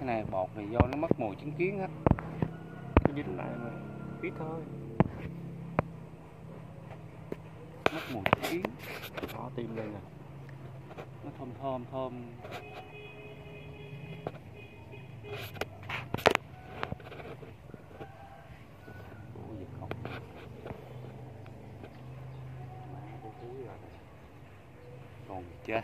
này bọt thì do nó mất mùi trứng kiến hết. Cái dính lại mà ít thôi. Mất mùi trứng kiến. Đó tìm lên nè. Nó thơm. Ủa gì không? Má cái thứ rồi. Còn chết.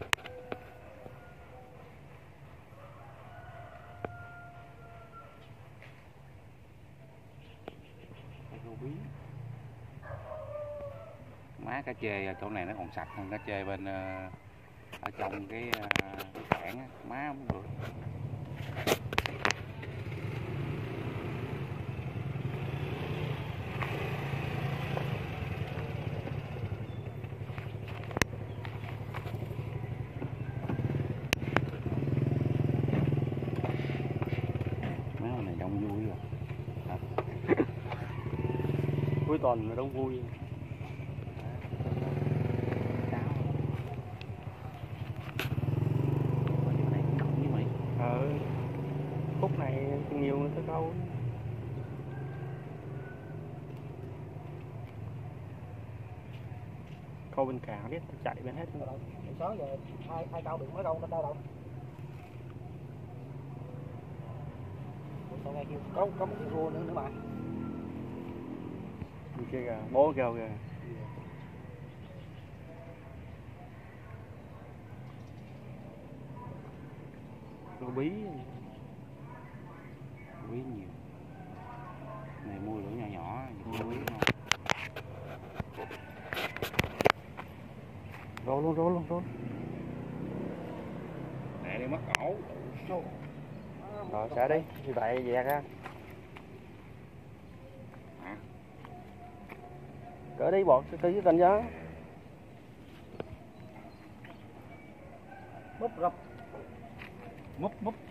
Má cá chê ở chỗ này nó còn sạch hơn cá chê bên ở trong cái cảng á, má không được. Má này đông vui rồi. Cuối tuần nó đông vui. Khúc này nhiều người tới câu. Câu bên cảng biết chạy bên hết. 6 giờ ai câu được mới câu đâu đâu. Có một cái rùa nữa mà. Đi kia kìa, bố kêu kìa. Rùa bí nhiều. Này mua lửa nhỏ quý không? Rô luôn. Nè đi mất cổ. Rồi xả đi, như vậy dẹt ra. Cỡ đi bọt từ dưới tình chứ. Múp rập. Múp.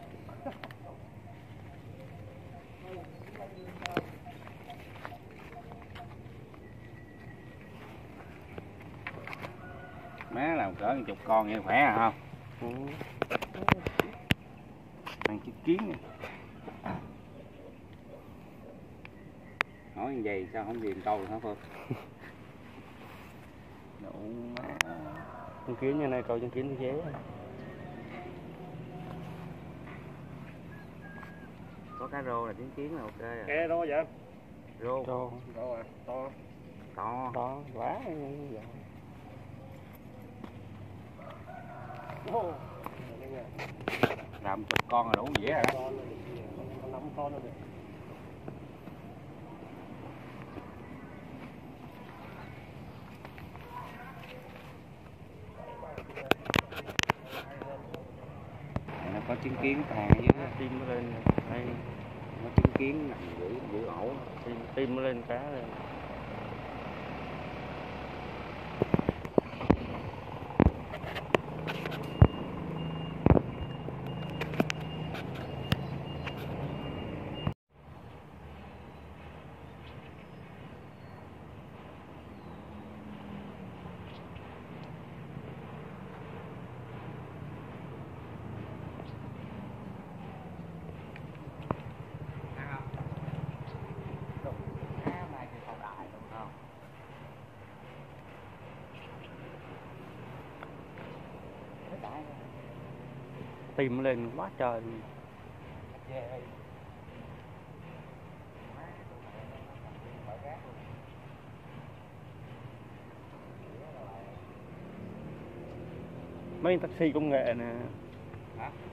Má làm cỡ 10 con vậy khỏe à không? Ăn chiếc kiến này. Nói như vậy sao không điền câu được hả Phương? Đủ má. Chân kiến như này câu chân kiến như thế. Có cá rô là trứng kiến là ok rồi. Kè rô vậy? Rô à, to. To quá. Làm 10 con là đủ dễ rồi đó. 5 con rồi. Nó có trứng kiến tàn ở dưới. Tim nó lên đây. Nó trứng kiến nằm giữ ổ. Tim nó lên cá lên. Tìm lên quá trời. Mấy taxi công nghệ nè. Hả?